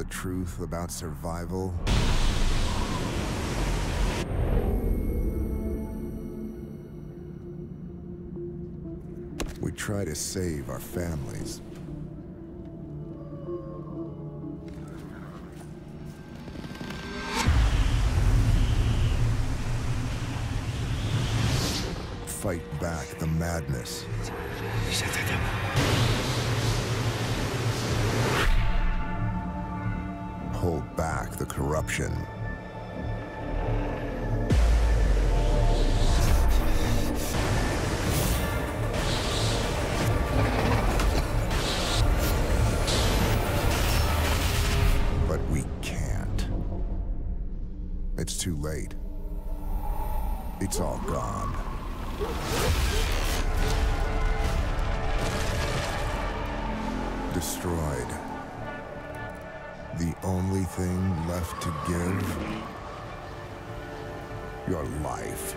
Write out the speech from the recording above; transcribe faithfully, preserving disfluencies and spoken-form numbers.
truth about survival? We try to save our families. Fight back the madness. Hold back the corruption. But we can't. It's too late. It's all gone. Destroyed. The only thing left to give? Your life.